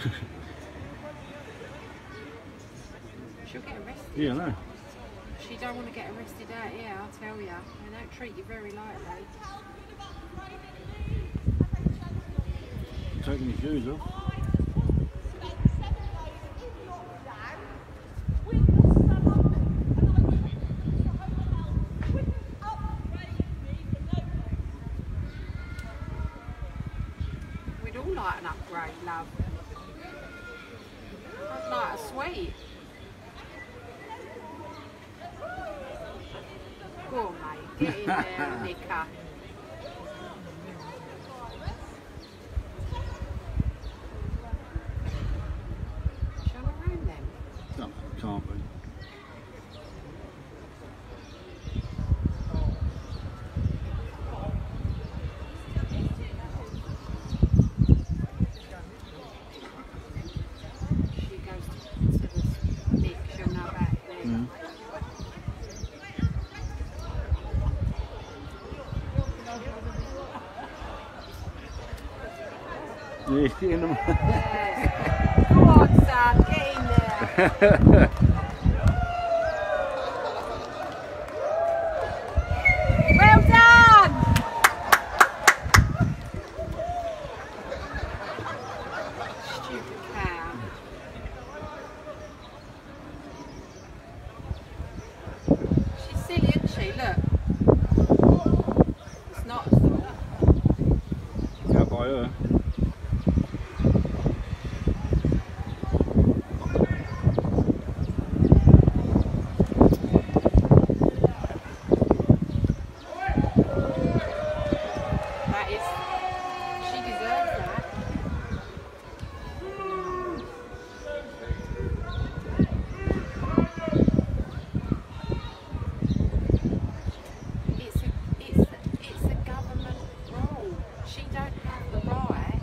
She'll get arrested. Yeah, I know. She don't want to get arrested out here, I'll tell you. They don't treat you very lightly. Taking your shoes off. We'd all like an upgrade, love. I'd like a sweet. Go on, mate. Get in there, Nicker. Shall I room them? No, can't be. She goes to the Nick, she'll know back then. Mm. Yeah, get in them. Yes. Go on, son, get in there. Well done! Stupid cow. She's silly, isn't she? Look. It's not at all. Out by her. That is, she deserves that. It's a government rule. She don't have the right.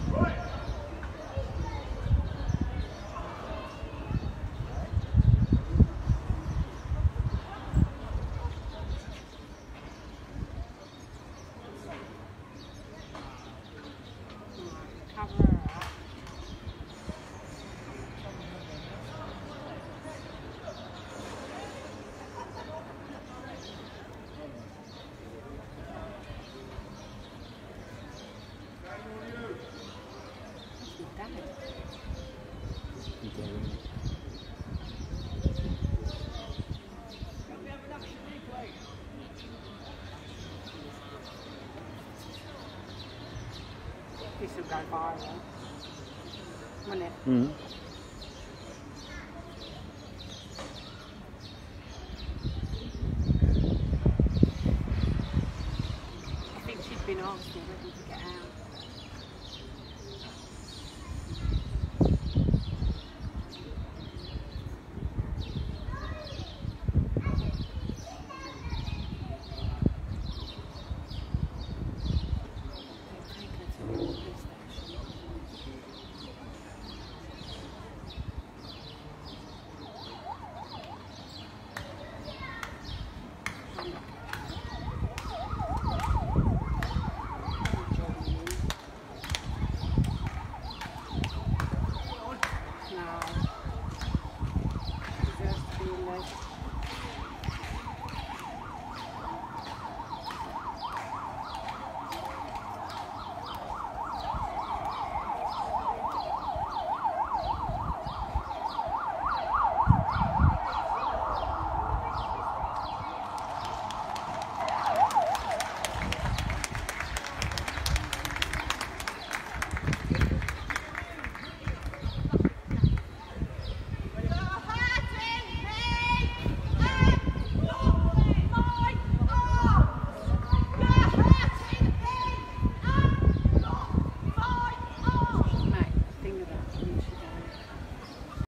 Cover her up. That's your dad. This will go viral, won't it? Mm. I think she's been asked already.